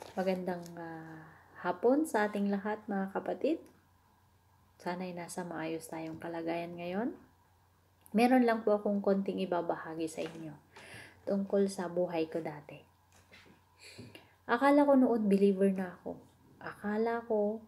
Magandang hapon sa ating lahat mga kapatid. Sana'y nasa maayos tayong kalagayan ngayon. Meron lang po akong konting ibabahagi sa inyo tungkol sa buhay ko dati. Akala ko noon believer na ako. Akala ko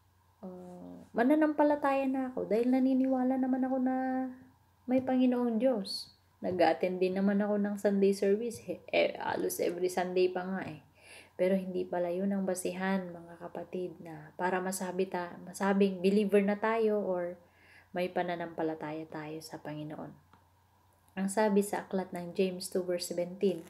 mananampalataya na ako dahil naniniwala naman ako na may Panginoong Diyos. Nag-attend din naman ako ng Sunday service. Halos every Sunday pa nga eh. Pero hindi pala yun ang basihan, mga kapatid, na para masabing believer na tayo or may pananampalataya tayo sa Panginoon. Ang sabi sa aklat ng James 2 verse 17,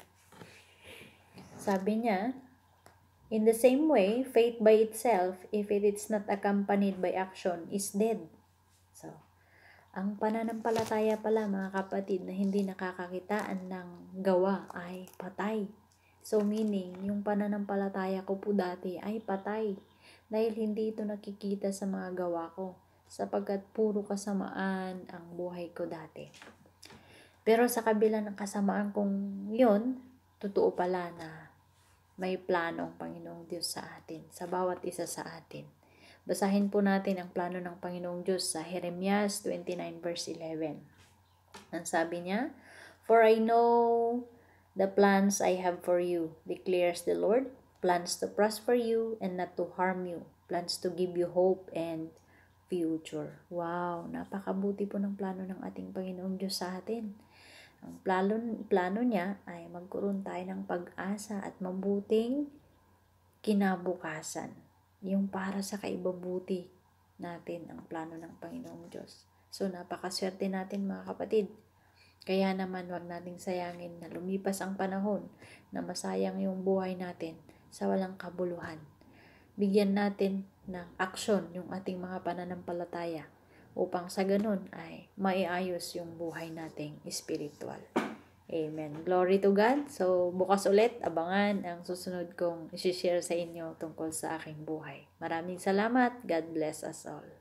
sabi niya, in the same way, faith by itself, if it is not accompanied by action, is dead. So, ang pananampalataya pala, mga kapatid, na hindi nakakakitaan ng gawa ay patay. So meaning, yung pananampalataya ko po dati ay patay dahil hindi ito nakikita sa mga gawa ko sapagkat puro kasamaan ang buhay ko dati. Pero sa kabila ng kasamaan kong yun, totoo pala na may plano ang Panginoong Diyos sa atin, sa bawat isa sa atin. Basahin po natin ang plano ng Panginoong Diyos sa Jeremias 29 verse 11. Ang sabi niya, for I know the plans I have for you, declares the Lord, plans to prosper you and not to harm you, plans to give you hope and future. Wow, napakabuti po ng plano ng ating Panginoong Diyos sa atin. Ang plano niya ay magkaroon tayo ng pag-asa at mabuting kinabukasan. Yung para sa kaibabuti natin ang plano ng Panginoong Diyos. So, napakaswerte natin mga kapatid. Kaya naman wag nating sayangin na lumipas ang panahon na masayang yung buhay natin sa walang kabuluhan. Bigyan natin ng aksyon yung ating mga pananampalataya upang sa ganun ay maiayos yung buhay nating spiritual. Amen. Glory to God. So, bukas ulit, abangan ang susunod kong isi-share sa inyo tungkol sa aking buhay. Maraming salamat. God bless us all.